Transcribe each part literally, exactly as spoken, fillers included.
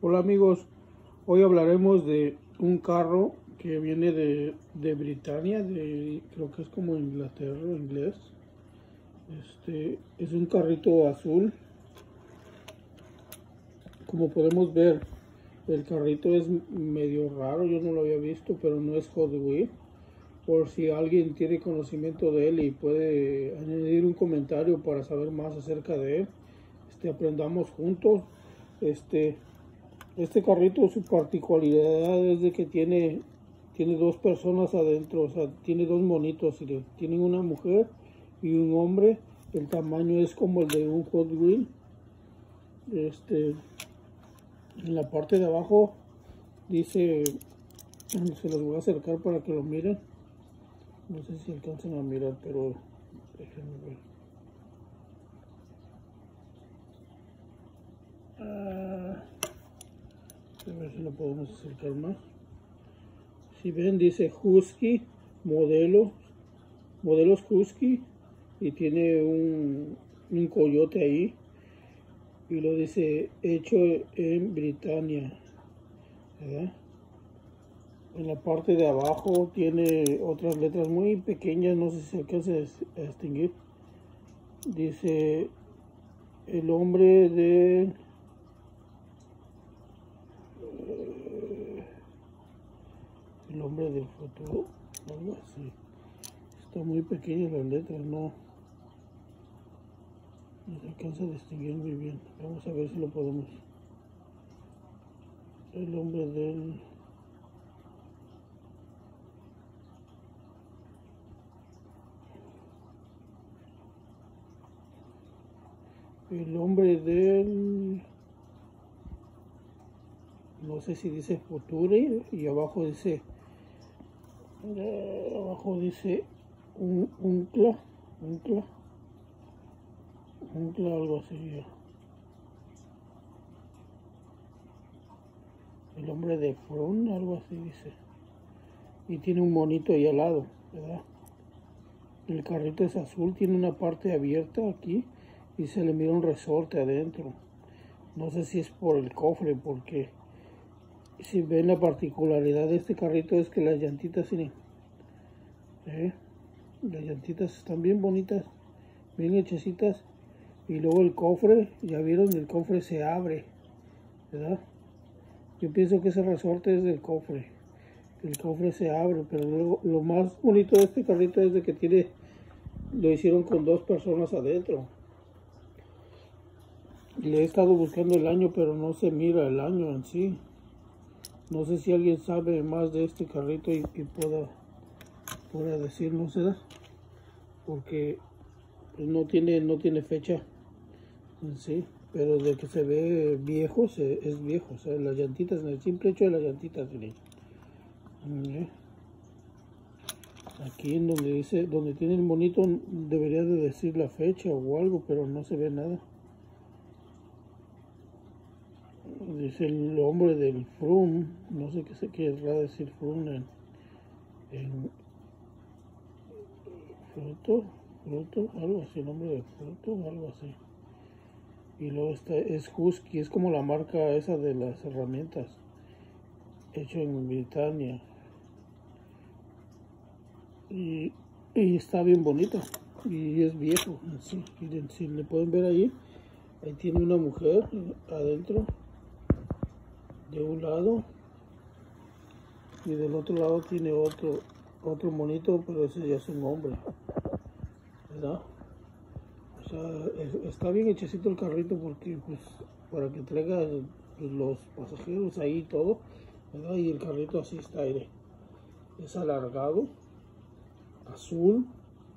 Hola amigos, hoy hablaremos de un carro que viene de, de Britania, de, creo que es como Inglaterra, inglés. Este es un carrito azul. Como podemos ver, el carrito es medio raro, yo no lo había visto, pero no es Hot Wheels. Por si alguien tiene conocimiento de él y puede añadir un comentario para saber más acerca de él, este, aprendamos juntos. Este, este carrito, su particularidad es de que tiene, tiene dos personas adentro, o sea, tiene dos monitos, y tienen una mujer y un hombre. El tamaño es como el de un Hot Wheel. Este, en la parte de abajo dice, se los voy a acercar para que lo miren. No sé si alcanzan a mirar, pero déjenme ver. Ah, a ver si lo podemos acercar más. Si ven, dice Husky, modelo, modelos Husky, y tiene un, un coyote ahí, y lo dice hecho en Britania, ¿verdad? En la parte de abajo tiene otras letras muy pequeñas, no sé si se alcanza a distinguir. Dice el hombre de el hombre del futuro, algo así. Está muy pequeña las letras, no, no se alcanza a distinguir muy bien. Vamos a ver si lo podemos. El hombre del el hombre del no sé si dice futuro, y abajo dice eh, abajo dice un uncla uncla uncla algo así. El hombre de front, algo así dice, y tiene un monito ahí al lado, ¿verdad? El carrito es azul, tiene una parte abierta aquí y se le mira un resorte adentro. No sé si es por el cofre, porque si ven, la particularidad de este carrito es que las llantitas tienen, ¿eh? Las llantitas están bien bonitas, bien hechecitas. Y luego el cofre, ya vieron, el cofre se abre, ¿verdad? Yo pienso que ese resorte es del cofre. El cofre se abre, pero luego lo más bonito de este carrito es de que tiene, lo hicieron con dos personas adentro. Le he estado buscando el año, pero no se mira el año en sí. No sé si alguien sabe más de este carrito y, y pueda, pueda decirnos, ¿verdad? Porque pues, no tiene, no tiene fecha en sí, pero de que se ve viejo, se, es viejo. O sea, las llantitas, en el simple hecho de las llantitas, miren. Aquí en donde dice, donde tiene el monito, debería de decir la fecha o algo, pero no se ve nada. Dice el hombre del Frum, no sé qué se querrá decir Frum en, en fruto, fruto, algo así, el nombre de fruto, algo así. Y luego está, es Husky, es como la marca esa de las herramientas, hecho en Britania. Y, y está bien bonito, y es viejo, sí. Miren, si le pueden ver ahí, ahí tiene una mujer adentro, de un lado, y del otro lado tiene otro, otro monito, pero ese ya es un hombre, ¿verdad? O sea, es, está bien hechecito el carrito, porque pues para que traiga pues, los pasajeros ahí y todo, ¿verdad? Y el carrito así está, aire, es alargado, azul,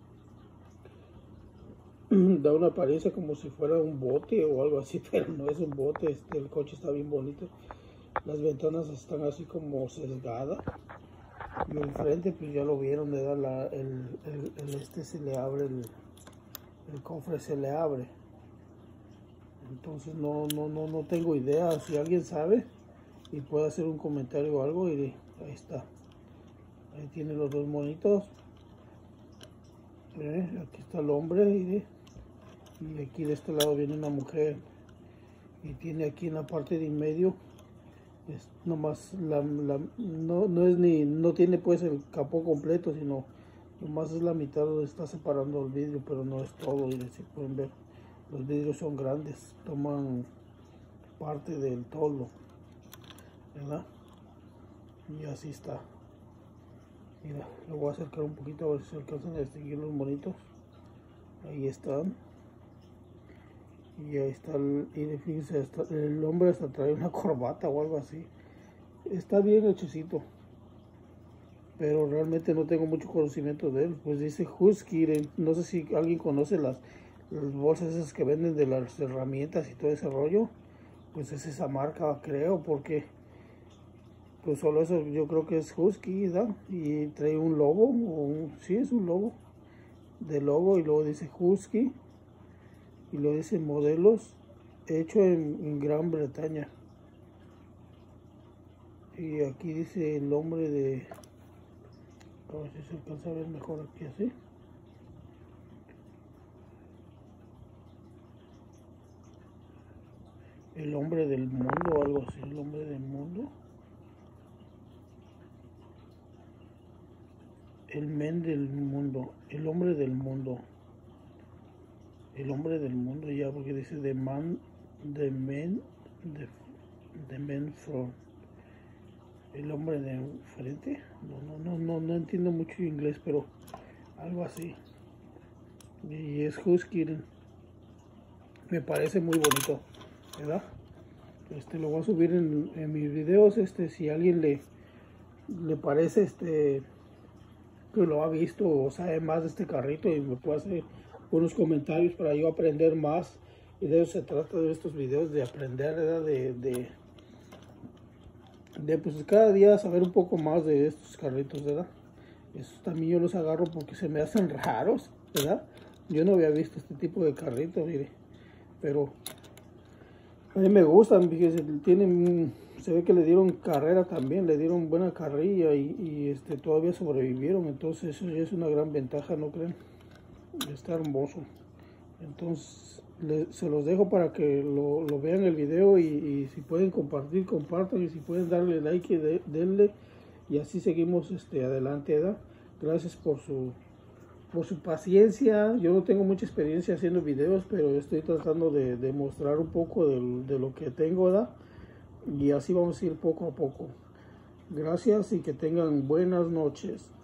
da una apariencia como si fuera un bote o algo así, pero no es un bote. Este, el coche está bien bonito, las ventanas están así como sesgadas, y enfrente pues ya lo vieron, le da la, el, el, el este se le abre, el, el cofre se le abre. Entonces no, no, no, no tengo idea, si alguien sabe y puede hacer un comentario o algo. Y ahí está, ahí tiene los dos monitos, ¿eh? Aquí está el hombre, y, y aquí de este lado viene una mujer, y tiene aquí en la parte de en medio Es nomás la, la, no, no es ni, no tiene pues el capó completo, sino nomás es la mitad donde está separando el vidrio, pero no es todo. Y si pueden ver, los vidrios son grandes, toman parte del toldo, ¿verdad? Y así está. Mira, lo voy a acercar un poquito a ver si se alcanzan a distinguir los monitos. Ahí están. Y ahí está el, y fíjense, está, el hombre hasta trae una corbata o algo así. Está bien hechecito, pero realmente no tengo mucho conocimiento de él. Pues dice Husky, no sé si alguien conoce las, las bolsas esas que venden de las herramientas y todo ese rollo. Pues es esa marca, creo, porque pues solo eso yo creo que es Husky, ¿verdad? Y trae un logo, o un, sí es un logo, de logo, y luego dice Husky, y luego dice modelos hecho en, en Gran Bretaña. Y aquí dice el nombre de, a ver si se alcanza a ver mejor aquí así. El hombre del mundo o algo así, el hombre del mundo. El men del mundo, el hombre del mundo. El hombre del mundo ya, porque dice the man, the men, the, the men from. El hombre de frente. No, no, no, no, no entiendo mucho inglés, pero algo así. Y es Husky. Me parece muy bonito, ¿verdad? Este lo voy a subir en, en mis videos. Este, si a alguien le, le parece este que lo ha visto o sabe más de este carrito y me puede hacer unos comentarios para yo aprender más. Y de eso se trata de estos videos, de aprender, ¿verdad? De, de, de pues cada día saber un poco más de estos carritos, ¿verdad? Estos también yo los agarro porque se me hacen raros, ¿verdad? Yo no había visto este tipo de carrito, mire. Pero a mí me gustan, fíjense, tienen, se ve que le dieron carrera también, le dieron buena carrilla y, y este, todavía sobrevivieron. Entonces eso ya es una gran ventaja, ¿no creen? Está hermoso. Entonces le, se los dejo para que lo, lo vean el video y, y si pueden compartir, compartan, y si pueden darle like, de, denle, y así seguimos este, adelante, ¿verdad? Gracias por su, por su paciencia. Yo no tengo mucha experiencia haciendo videos, pero estoy tratando de, de mostrar un poco de, de lo que tengo, ¿verdad? Y así vamos a ir poco a poco. Gracias y que tengan buenas noches.